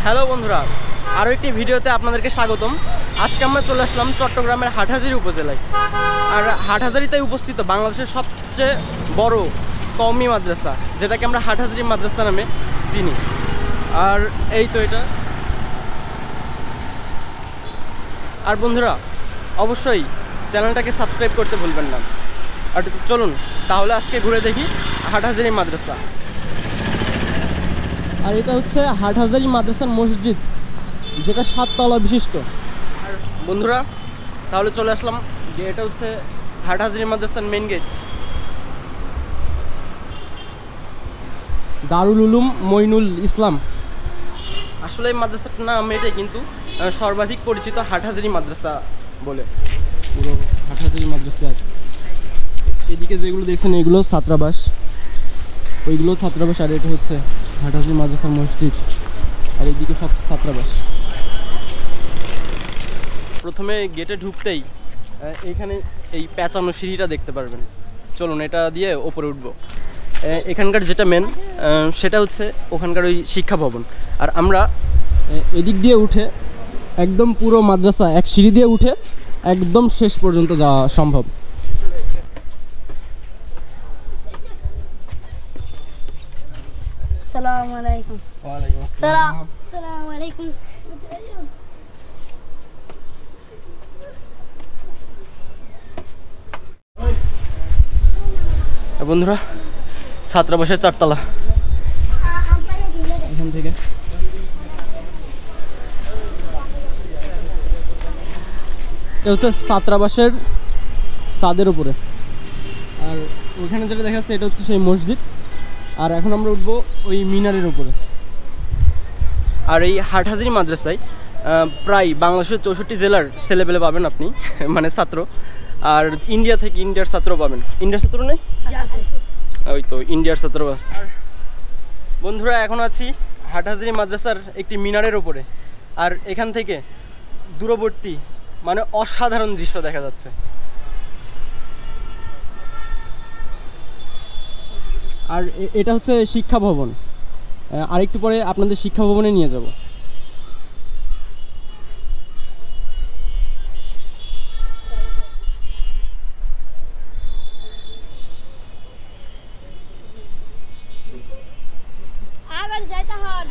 Hello বন্ধুরা, আরও একটি ভিডিওতে আপনাদেরকে স্বাগতম। আজকে আমরা চলে আসলাম চট্টগ্রামের হাটহাজারী উপজেলায়। আর হাটহাজারীতে উপস্থিত বাংলাদেশের সবচেয়ে বড় কওমি মাদ্রাসা, যেটাকে আমরা হাটহাজারী মাদ্রাসা নামে চিনি। আর এই তো এটা। আর বন্ধুরা, অবশ্যই চ্যানেলটাকে সাবস্ক্রাইব করতে ভুলবেন না। আর চলুন তাহলে আজকে ঘুরে দেখি হাটহাজারী মাদ্রাসা। আর এটা হচ্ছে হাটহাজারী মাদ্রাসার মসজিদ, যেটা 7 তলা বিশিষ্ট। আর বন্ধুরা, তাহলে চলে আসলাম, এটা হচ্ছে হাটহাজারী মাদ্রাসার মেইন গেট। দারুল উলুম মঈনুল ইসলাম, আসলে এই মাদ্রাসাটার নাম এটাই, কিন্তু সর্বাধিক পরিচিত হাটহাজারী মাদ্রাসা বলে। পুরো হাটহাজারী মাদ্রাসা। এদিকে যেগুলো দেখছেন এগুলো ছাত্রাবাস, ওইগুলো ছাত্রাবাস। আর এটা হচ্ছে হাটহাজারী মাদ্রাসার মসজিদ, আর এইদিকে সব ছাত্রাবাস। প্রথমে গেটে ঢুকতেই এইখানে এই পেঁচানো সিঁড়িটা দেখতে পারবেন। চলুন এটা দিয়ে ওপরে উঠবো। এখানকার যেটা মেন, সেটা হচ্ছে ওখানকার ওই শিক্ষা ভবন। আর আমরা এদিক দিয়ে উঠে একদম পুরো মাদ্রাসা এক সিঁড়ি দিয়ে উঠে একদম শেষ পর্যন্ত যাওয়া সম্ভব। আসসালামু আলাইকুম। ওয়ালাইকুম আসসালাম। আসসালামু আলাইকুম। বন্ধুরা, ছাত্রাবাসের 4 তলা। এখান থেকে এটা হচ্ছে ছাত্রাবাসের ছাদের উপরে। আর ওখানে যেটা দেখা যাচ্ছে এটা হচ্ছে সেই মসজিদ। আর এখন আমরা উঠবো ওই মিনারের উপরে। আর এই হাটহাজারী মাদ্রাসায় প্রায় বাংলাদেশের 64 জেলার ছেলেপেলে পাবেন আপনি, মানে ছাত্র। আর ইন্ডিয়া থেকে ইন্ডিয়ার ছাত্র পাবেন। ইন্ডিয়ার ছাত্র নেই? ওই তো ইন্ডিয়ার ছাত্র আছে। বন্ধুরা, এখন আছি হাটহাজারী মাদ্রাসার একটি মিনারের উপরে। আর এখান থেকে দূরবর্তী মানে অসাধারণ দৃশ্য দেখা যাচ্ছে। আর এটা হচ্ছে শিক্ষা ভবন। আরেকটু পরে আপনাদের শিক্ষা ভবনে নিয়ে যাব। আবার যাইতে হন।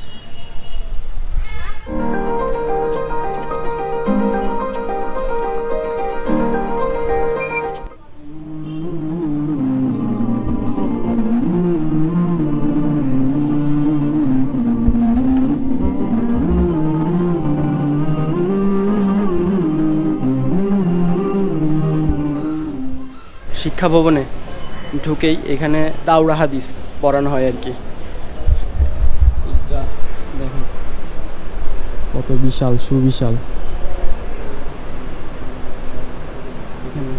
শিক্ষা ভবনে ঢুকেই এখানে দাওরা হাদিস পড়ানো হয় আর কি। এটা দেখেন কত বিশাল, সুবিশাল। এখানে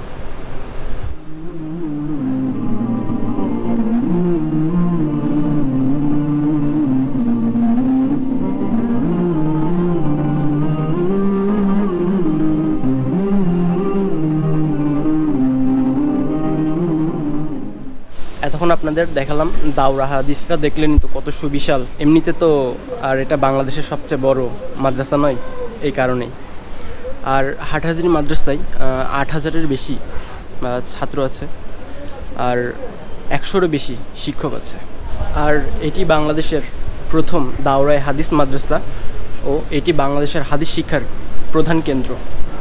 এতক্ষণ আপনাদের দেখালাম দাওরা হাদিসটা, দেখলেন তো কত সুবিশাল। এমনিতে তো আর এটা বাংলাদেশের সবচেয়ে বড় মাদ্রাসা নয়, এই কারণেই। আর হাটহাজারী মাদ্রাসায় 8000-এর বেশি ছাত্র আছে, আর 100-এরও বেশি শিক্ষক আছে। আর এটি বাংলাদেশের প্রথম দাওরায়ে হাদিস মাদ্রাসা ও এটি বাংলাদেশের হাদিস শিক্ষার প্রধান কেন্দ্র।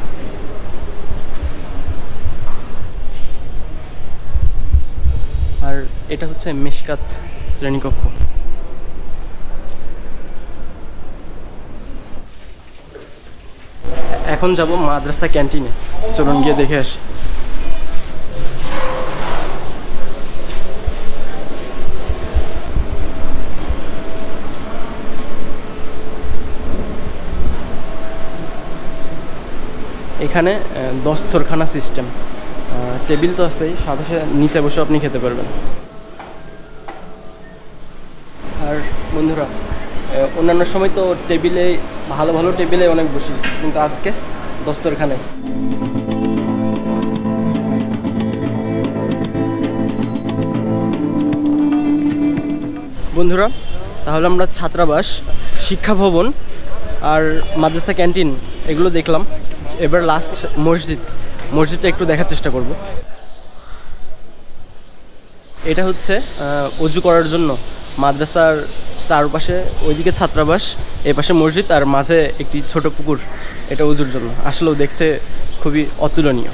আর এটা হচ্ছে মিশকাত শ্রেণীকক্ষ। এখন যাব মাদ্রাসা ক্যান্টিনে। চলুন গিয়ে দেখে আসি। এখানে দস্তরখানা সিস্টেম, টেবিল তো আছেই, সাথে সাথে নিচে বসে আপনি খেতে পারবেন। আর বন্ধুরা, অন্যান্য সময় তো টেবিলে, ভালো ভালো টেবিলে অনেক বসি, কিন্তু আজকে দস্তরখানায়। বন্ধুরা, তাহলে আমরা ছাত্রাবাস, শিক্ষা ভবন আর মাদ্রাসা ক্যান্টিন এগুলো দেখলাম। এবার লাস্ট মসজিদটা একটু দেখার চেষ্টা করব। এটা হচ্ছে অজু করার জন্য মাদ্রাসার চারপাশে, ওইদিকে ছাত্রাবাস, এই পাশে মসজিদ আর মাঝে একটি ছোট পুকুর, এটা অজুর জন্য। আসলেও দেখতে খুবই অতুলনীয়।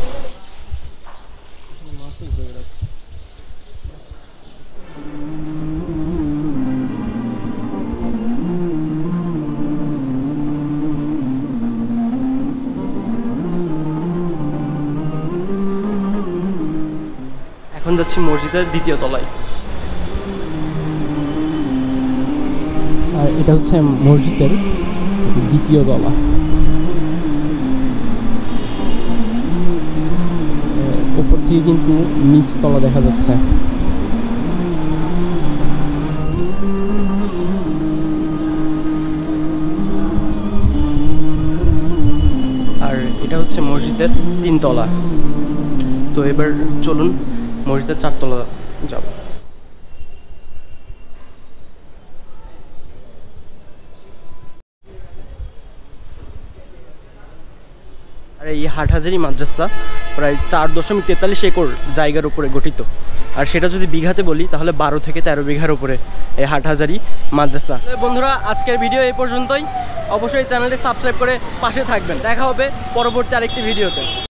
এখন যাচ্ছি মসজিদের দ্বিতীয় তলায়। আর এটা হচ্ছে মসজিদের দ্বিতীয় তলা। উপর থেকে কিন্তু নিচ তলা দেখা যাচ্ছে। আর এটা হচ্ছে মসজিদের 3 তলা। তো এবার চলুন মসজিদের 4 তলা যাব। আর এই হাটহাজারি মাদ্রাসা প্রায় 4.43 একর জায়গার উপরে গঠিত। আর সেটা যদি বিঘাতে বলি তাহলে 12 থেকে 13 বিঘার উপরে এই হাটহাজারি মাদ্রাসা। বন্ধুরা, আজকের ভিডিও এই পর্যন্তই। অবশ্যই চ্যানেলটি সাবস্ক্রাইব করে পাশে থাকবেন। দেখা হবে পরবর্তী আরেকটি ভিডিওতে।